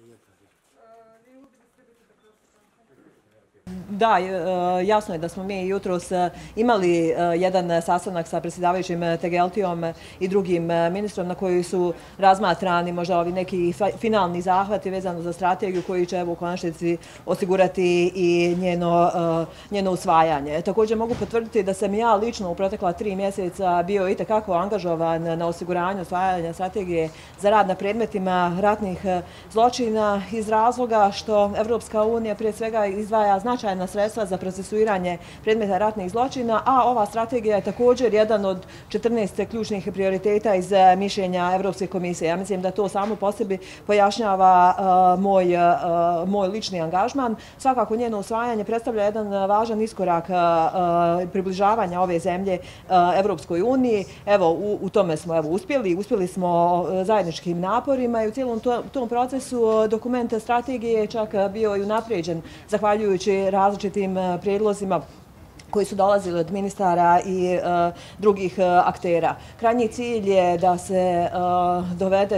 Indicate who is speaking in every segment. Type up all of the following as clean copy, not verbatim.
Speaker 1: Da, jasno je da smo mi jutros imali jedan sastanak sa predsjedavajućim Tegeltijom i drugim ministrom na koji su razmatrani možda ovi neki finalni zahvati vezano za strategiju koji će u konačnici osigurati i njeno usvajanje. Također mogu potvrditi da sam ja lično u protekla 3 mjeseca bio itekako angažovan na osiguranju usvajanja strategije za rad na predmetima ratnih zločina iz razloga što Evropska unija prije svega izdvaja značajna sredstva za procesuiranje predmeta ratnih zločina, a ova strategija je također jedan od 14 ključnih prioriteta iz mišljenja Evropske komisije. Ja mislim da to samo po sebi pojašnjava moj lični angažman. Svakako njeno usvajanje predstavlja jedan važan iskorak približavanja ove zemlje Evropskoj uniji. Evo, u tome smo uspjeli. Uspjeli smo zajedničkim naporima i u cijelom tom procesu dokument strategije je čak bio i unaprijeđen zahvaljujući različitim prijedlozima koji su dolazili od ministara i drugih aktera. Krajnji cilj je da se dovede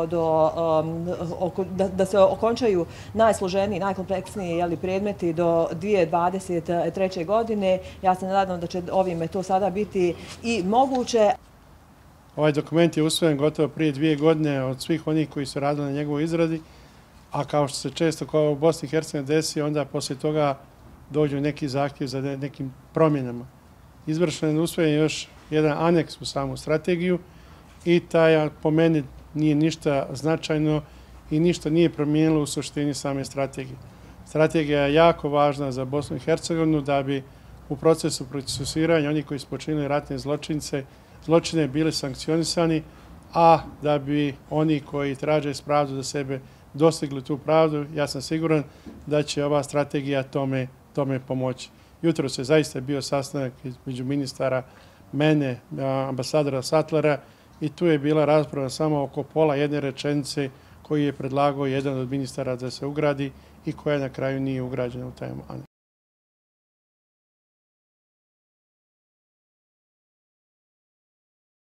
Speaker 1: da se okončaju najsloženiji, najkompleksniji predmeti do 2023. godine. Ja se nadam da će ovime to sada biti i moguće.
Speaker 2: Ovaj dokument je usvojen gotovo prije 2 godine od svih onih koji su radili na njegovoj izradi, a kao što se često kao u Bosni i Hercegovini desi, onda poslije toga dođu neki zahtjev za nekim promjenama. Izvršen je usvojen još jedan aneks u samu strategiju i taj po meni nije ništa značajno i ništa nije promijenilo u suštini same strategije. Strategija je jako važna za Bosnu i Hercegovinu da bi u procesu procesuiranja oni koji su počinili ratne zločine bili sankcionisani, a da bi oni koji traže pravdu za sebe dostigli tu pravdu, ja sam siguran da će ova strategija tome pomoći. Jutro se zaista bio sastanak između ministara, mene, ambasadora Sattlera i tu je bila rasprava samo oko pola jedne rečenice koju je predlagao jedan od ministara da se ugradi i koja na kraju nije ugrađena u taj aneks.